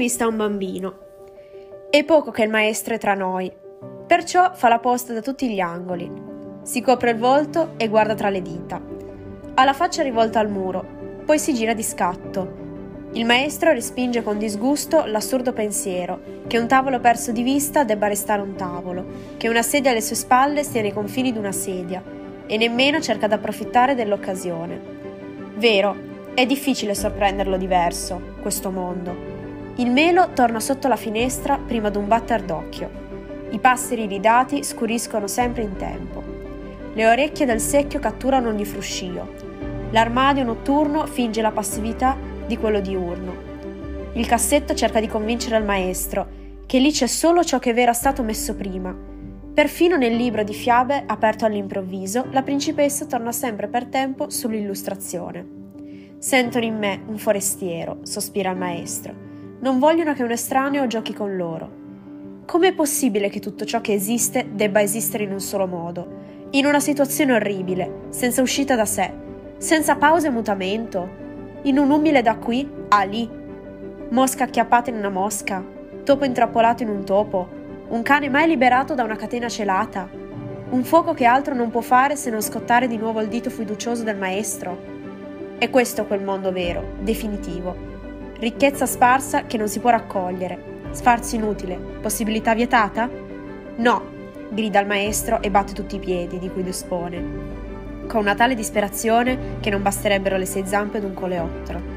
vista un bambino. È poco che il maestro è tra noi, perciò fa la posta da tutti gli angoli. Si copre il volto e guarda tra le dita. Ha la faccia rivolta al muro, poi si gira di scatto. Il maestro respinge con disgusto l'assurdo pensiero che un tavolo perso di vista debba restare un tavolo, che una sedia alle sue spalle stia nei confini di una sedia, e nemmeno cerca di approfittare dell'occasione. Vero, è difficile sorprenderlo diverso, questo mondo. Il melo torna sotto la finestra prima d'un batter d'occhio. I passeri iridati scuriscono sempre in tempo. Le orecchie del secchio catturano ogni fruscio. L'armadio notturno finge la passività di quello diurno. Il cassetto cerca di convincere il maestro che lì c'è solo ciò che era stato messo prima. Perfino nel libro di fiabe aperto all'improvviso, la principessa torna sempre per tempo sull'illustrazione. Sentono in me un forestiero, sospira il maestro. Non vogliono che un estraneo giochi con loro. Com'è possibile che tutto ciò che esiste debba esistere in un solo modo, in una situazione orribile, senza uscita da sé, senza pausa e mutamento? In un umile da qui a lì, mosca acchiappata in una mosca, topo intrappolato in un topo, un cane mai liberato da una catena celata, un fuoco che altro non può fare se non scottare di nuovo il dito fiducioso del maestro. È questo quel mondo vero, definitivo. Ricchezza sparsa che non si può raccogliere, sfarzo inutile, possibilità vietata? No, grida il maestro e batte tutti i piedi di cui dispone, con una tale disperazione che non basterebbero le 6 zampe d'un coleottero.